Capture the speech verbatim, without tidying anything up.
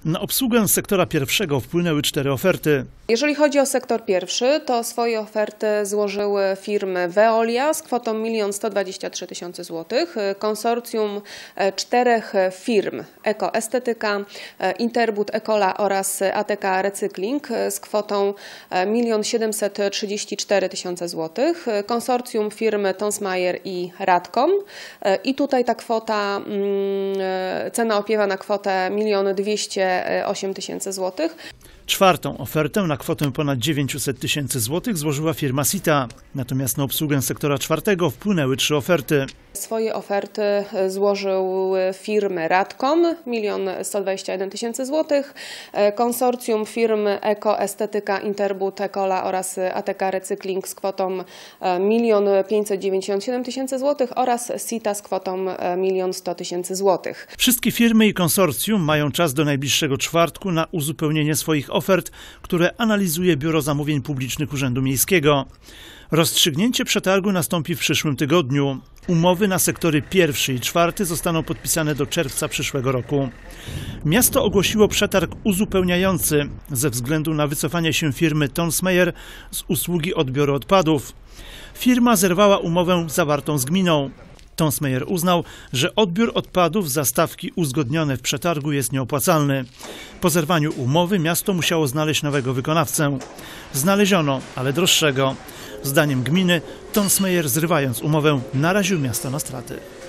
Na obsługę sektora pierwszego wpłynęły cztery oferty. Jeżeli chodzi o sektor pierwszy, to swoje oferty złożyły firmy Veolia z kwotą milion sto dwadzieścia trzy tysiące złotych, konsorcjum czterech firm Ekoestetyka, Interbut, Ekola oraz A T K Recykling z kwotą milion siedemset trzydzieści cztery tysiące złotych, konsorcjum firmy Tonsmeier i Radcom i tutaj ta kwota, cena opiewa na kwotę milion dwieście osiem tysięcy złotych. Czwartą ofertę na kwotę ponad dziewięćset tysięcy złotych złożyła firma Sita. Natomiast na obsługę sektora czwartego wpłynęły trzy oferty. Swoje oferty złożyły firmy Radcom, milion sto dwadzieścia jeden tysięcy złotych, konsorcjum firm Ekoestetyka, Interbut, Ekola oraz A T K Recykling z kwotą milion pięćset dziewięćdziesiąt siedem tysięcy złotych oraz Sita z kwotą milion sto tysięcy złotych. Wszystkie firmy i konsorcjum mają czas do najbliższego czwartku na uzupełnienie swoich ofert, które analizuje Biuro Zamówień Publicznych Urzędu Miejskiego. Rozstrzygnięcie przetargu nastąpi w przyszłym tygodniu. Umowy na sektory pierwszy i czwarty zostaną podpisane do czerwca przyszłego roku. Miasto ogłosiło przetarg uzupełniający ze względu na wycofanie się firmy Tonsmeier z usługi odbioru odpadów. Firma zerwała umowę zawartą z gminą. Tonsmeier uznał, że odbiór odpadów za stawki uzgodnione w przetargu jest nieopłacalny. Po zerwaniu umowy miasto musiało znaleźć nowego wykonawcę. Znaleziono, ale droższego. Zdaniem gminy Tonsmeier, zrywając umowę, naraził miasto na straty.